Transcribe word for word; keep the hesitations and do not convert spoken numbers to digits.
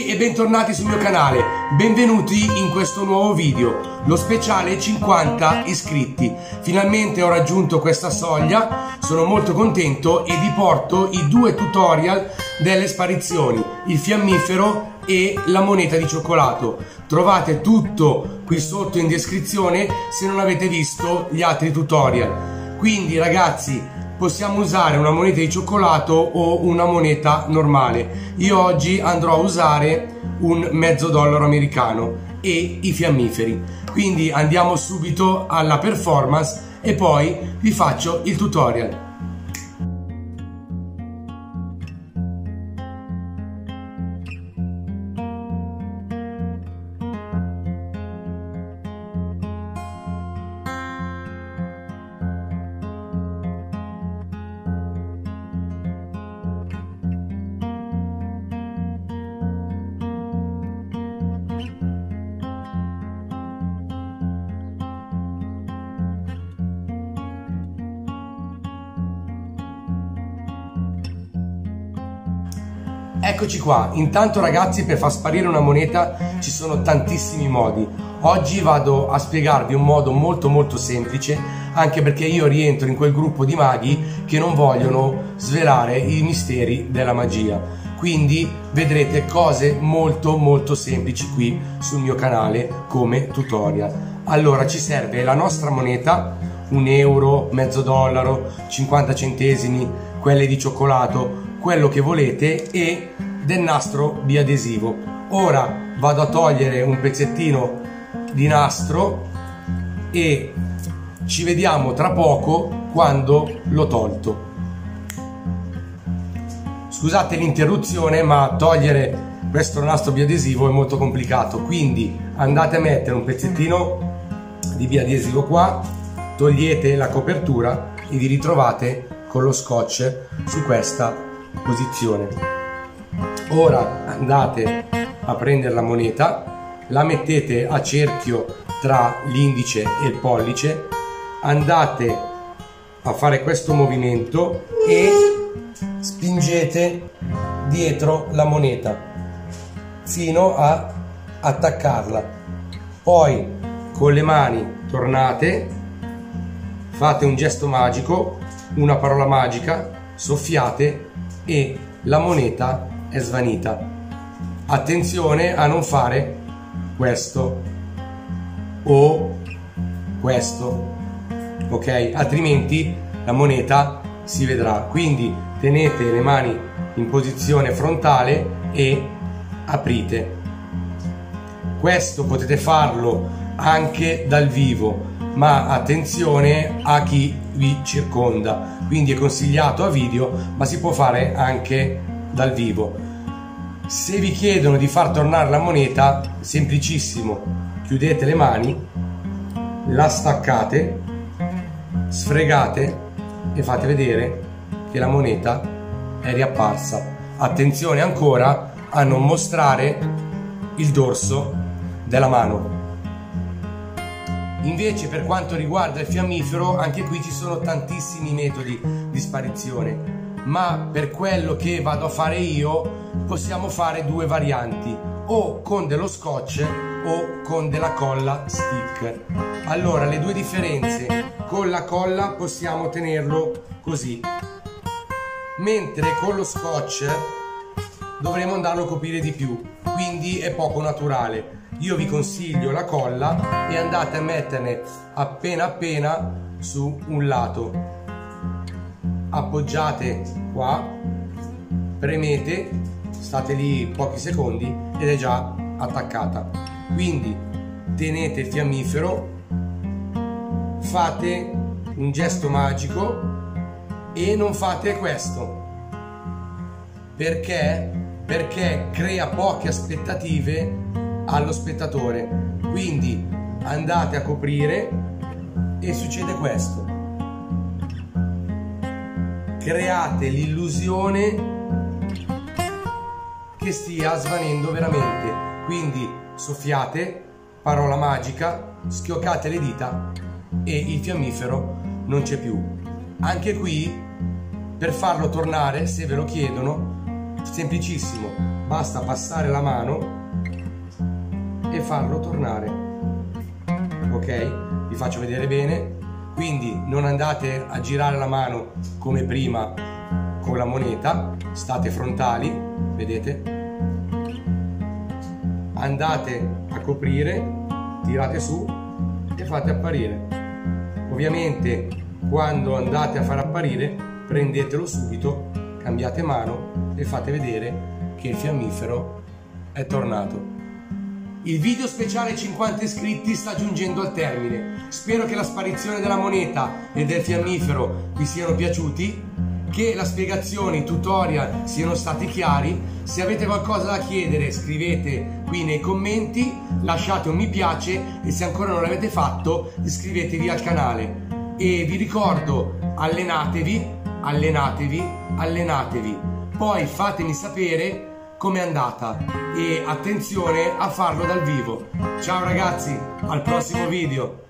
e bentornati sul mio canale, benvenuti in questo nuovo video, lo speciale cinquanta iscritti. Finalmente ho raggiunto questa soglia, sono molto contento e vi porto i due tutorial delle sparizioni, il fiammifero e la moneta di cioccolato. Trovate tutto qui sotto in descrizione se non avete visto gli altri tutorial. Quindi ragazzi, possiamo usare una moneta di cioccolato o una moneta normale. Io oggi andrò a usare un mezzo dollaro americano e i fiammiferi. Quindi andiamo subito alla performance e poi vi faccio il tutorial. Eccoci qua. Intanto ragazzi, per far sparire una moneta ci sono tantissimi modi. Oggi vado a spiegarvi un modo molto molto semplice, anche perché io rientro in quel gruppo di maghi che non vogliono svelare i misteri della magia. Quindi vedrete cose molto molto semplici qui sul mio canale come tutorial. Allora, ci serve la nostra moneta, un euro, mezzo dollaro, cinquanta centesimi, quelle di cioccolato, quello che volete, e del nastro biadesivo. Ora vado a togliere un pezzettino di nastro e ci vediamo tra poco quando l'ho tolto. Scusate l'interruzione, ma togliere questo nastro biadesivo è molto complicato, quindi andate a mettere un pezzettino di biadesivo qua, togliete la copertura e vi ritrovate con lo scotch su questa posizione. Ora andate a prendere la moneta, la mettete a cerchio tra l'indice e il pollice, andate a fare questo movimento e spingete dietro la moneta fino a attaccarla. Poi con le mani tornate, fate un gesto magico, una parola magica, soffiate e la moneta è svanita. Attenzione a non fare questo o questo, ok? Altrimenti la moneta si vedrà. Quindi tenete le mani in posizione frontale e aprite. Questo potete farlo anche dal vivo, ma attenzione a chi vi circonda, quindi è consigliato a video, ma si può fare anche dal vivo. Se vi chiedono di far tornare la moneta, semplicissimo, chiudete le mani, la staccate, sfregate e fate vedere che la moneta è riapparsa. Attenzione ancora a non mostrare il dorso della mano. Invece per quanto riguarda il fiammifero, anche qui ci sono tantissimi metodi di sparizione, ma per quello che vado a fare io possiamo fare due varianti, o con dello scotch o con della colla stick. Allora, le due differenze: con la colla possiamo tenerlo così, mentre con lo scotch dovremo andarlo a coprire di più, quindi è poco naturale. Io vi consiglio la colla e andate a metterne appena appena su un lato, appoggiate qua, premete, state lì pochi secondi ed è già attaccata. Quindi tenete il fiammifero, fate un gesto magico e non fate questo, perché perché crea poche aspettative allo spettatore. Quindi andate a coprire e succede questo, create l'illusione che stia svanendo veramente. Quindi soffiate, parola magica, schioccate le dita e il fiammifero non c'è più. Anche qui, per farlo tornare, se ve lo chiedono, semplicissimo, basta passare la mano e farlo tornare. Ok? Vi faccio vedere bene. Quindi non andate a girare la mano come prima con la moneta, state frontali, vedete? Andate a coprire, tirate su e fate apparire. Ovviamente quando andate a far apparire prendetelo subito, cambiate mano e fate vedere che il fiammifero è tornato. Il video speciale cinquanta iscritti sta giungendo al termine. Spero che la sparizione della moneta e del fiammifero vi siano piaciuti, che la spiegazione, i tutorial siano stati chiari. Se avete qualcosa da chiedere scrivete qui nei commenti, lasciate un mi piace e se ancora non l'avete fatto iscrivetevi al canale. E vi ricordo, allenatevi, allenatevi, allenatevi. Poi fatemi sapere com'è andata e attenzione a farlo dal vivo. Ciao ragazzi, al prossimo video.